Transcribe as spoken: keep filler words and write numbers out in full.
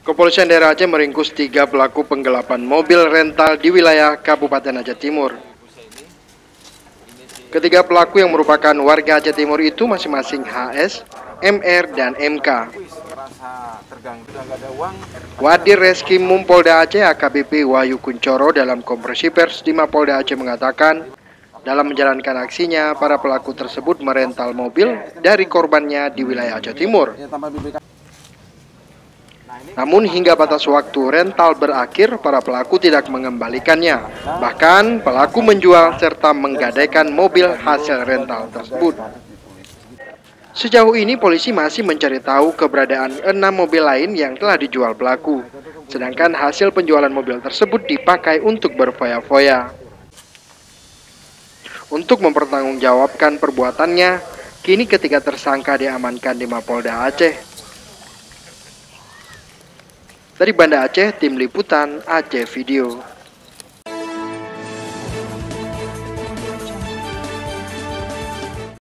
Kepolisian daerah Aceh meringkus tiga pelaku penggelapan mobil rental di wilayah Kabupaten Aceh Timur. Ketiga pelaku yang merupakan warga Aceh Timur itu masing-masing H S, M R, dan M K. Wadir Reskrimum Polda Aceh A K B P Wahyu Kuncoro dalam konferensi pers di Mapolda Aceh mengatakan, dalam menjalankan aksinya, para pelaku tersebut merental mobil dari korbannya di wilayah Aceh Timur. Namun hingga batas waktu rental berakhir, para pelaku tidak mengembalikannya. Bahkan pelaku menjual serta menggadaikan mobil hasil rental tersebut. Sejauh ini polisi masih mencari tahu keberadaan enam mobil lain yang telah dijual pelaku. Sedangkan hasil penjualan mobil tersebut dipakai untuk berfoya-foya. Untuk mempertanggungjawabkan perbuatannya, kini ketiga tersangka diamankan di Mapolda Aceh. Dari Banda Aceh, Tim Liputan Aceh Video.